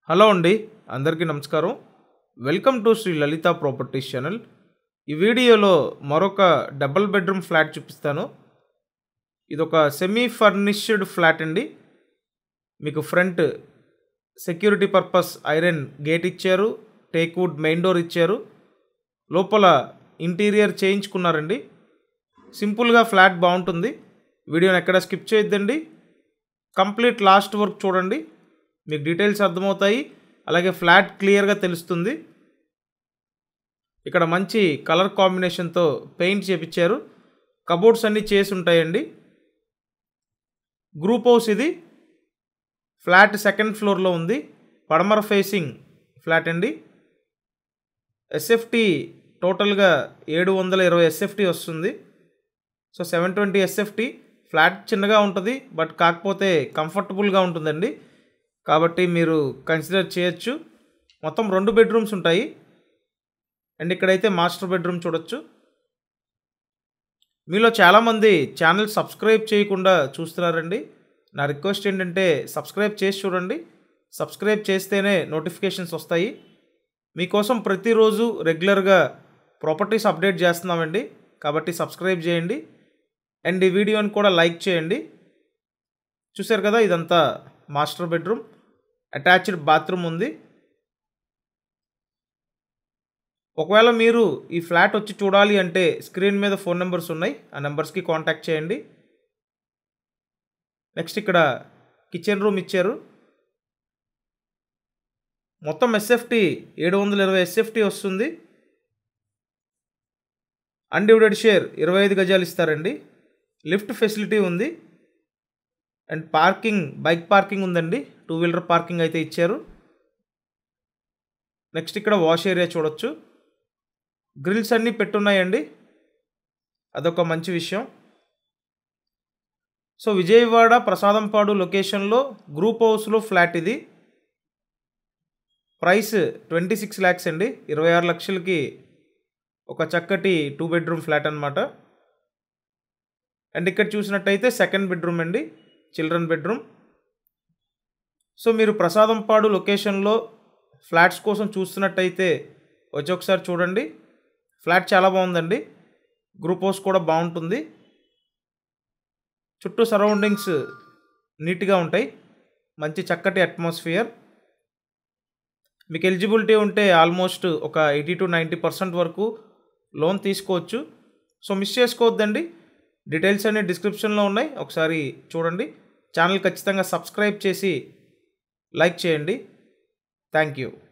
Hello అండి, అందరికీ నమస్కారం. Welcome to Sri Lalitha properties channel. ఈ వీడియోలో మరొక డబుల్ బెడ్రూమ్ ఫ్లాట్ చూపిస్తాను. ఇదొక సెమీ ఫర్నిష్డ్ ఫ్లాట్ అండి. మీకు front security purpose iron gate ఇచ్చారు, టేక్ వుడ్ మెయిన్ డోర్ ఇచ్చారు, లోపల ఇంటీరియర్ చేయించుకున్నారండి. సింపుల్గా ఫ్లాట్ బాగుంటుంది. వీడియోని ఎక్కడ స్కిప్ చేయొద్దండి, కంప్లీట్ లాస్ట్ వర్క్ చూడండి, మీకు డీటెయిల్స్ అర్థమవుతాయి. అలాగే ఫ్లాట్ క్లియర్గా తెలుస్తుంది. ఇక్కడ మంచి కలర్ కాంబినేషన్తో పెయింట్ చేపించారు. కబోర్డ్స్ అన్నీ చేసి ఉంటాయండి. గ్రూప్ హౌస్ ఇది. ఫ్లాట్ సెకండ్ ఫ్లోర్లో ఉంది. పడమర ఫేసింగ్ ఫ్లాట్ అండి. ఎస్ఎఫ్టీ టోటల్గా 720 ఎస్ఎఫ్టీ వస్తుంది. So 720 SFT. ఫ్లాట్ చిన్నగా ఉంటుంది, బట్ కాకపోతే కంఫర్టబుల్గా ఉంటుందండి, కాబట్టి మీరు కన్సిడర్ చేయొచ్చు. మొత్తం 2 బెడ్రూమ్స్ ఉంటాయి. అండ్ ఇక్కడైతే మాస్టర్ బెడ్రూమ్ చూడొచ్చు. మీలో చాలామంది ఛానల్ సబ్స్క్రైబ్ చేయకుండా చూస్తున్నారండి. నా రిక్వెస్ట్ ఏంటంటే సబ్స్క్రైబ్ చేసి చూడండి. సబ్స్క్రైబ్ చేస్తేనే నోటిఫికేషన్స్ వస్తాయి. మీకోసం ప్రతిరోజు రెగ్యులర్గా ప్రాపర్టీస్ అప్డేట్ చేస్తున్నామండి, కాబట్టి సబ్స్క్రైబ్ చేయండి. అండ్ ఈ వీడియోని కూడా లైక్ చేయండి. చూశారు కదా, ఇదంతా మాస్టర్ బెడ్రూమ్. అటాచ్డ్ బాత్రూమ్ ఉంది. ఒకవేళ మీరు ఈ ఫ్లాట్ వచ్చి చూడాలి అంటే స్క్రీన్ మీద ఫోన్ నెంబర్స్ ఉన్నాయి, ఆ నెంబర్స్కి కాంటాక్ట్ చేయండి. నెక్స్ట్ ఇక్కడ కిచెన్ రూమ్ ఇచ్చారు. మొత్తం ఎస్ఎఫ్టీ 720 ఎస్ఎఫ్టీ వస్తుంది. అన్డివిడెడ్ షేర్ 25 గజాలు ఇస్తారండి. లిఫ్ట్ ఫెసిలిటీ ఉంది. అండ్ పార్కింగ్, బైక్ పార్కింగ్ ఉందండి. 2 వీలర్ పార్కింగ్ అయితే ఇచ్చారు. నెక్స్ట్ ఇక్కడ వాష్ ఏరియా చూడొచ్చు. గ్రిల్స్ అన్నీ పెట్టున్నాయండి, అదొక మంచి విషయం. సో విజయవాడ ప్రసాదంపాడు లొకేషన్లో గ్రూప్ హౌస్లో ఫ్లాట్ ఇది. ప్రైస్ 26 lakhs అండి. 26 లక్షలకి ఒక చక్కటి 2 బెడ్రూమ్ ఫ్లాట్ అనమాట. అండ్ ఇక్కడ చూసినట్టయితే సెకండ్ బెడ్రూమ్ అండి, చిల్డ్రన్ బెడ్రూమ్. సో మీరు ప్రసాదంపాడు లొకేషన్లో ఫ్లాట్స్ కోసం చూస్తున్నట్టయితే వచ్చి ఒకసారి చూడండి. ఫ్లాట్ చాలా బాగుందండి. గ్రూప్ హౌస్ కూడా బాగుంటుంది. చుట్టూ సరౌండింగ్స్ నీట్గా ఉంటాయి. మంచి చక్కటి అట్మాస్ఫియర్. మీకు ఎలిజిబిలిటీ ఉంటే ఆల్మోస్ట్ ఒక 80 to 90% వరకు లోన్ తీసుకోవచ్చు. సో మిస్ చేసుకోవద్దండి. డీటెయిల్స్ అన్ని డిస్క్రిప్షన్లో ఉన్నాయి, ఒకసారి చూడండి. ఛానల్ ఖచ్చితంగా సబ్స్క్రైబ్ చేసి లైక్ చేయండి. Thank you.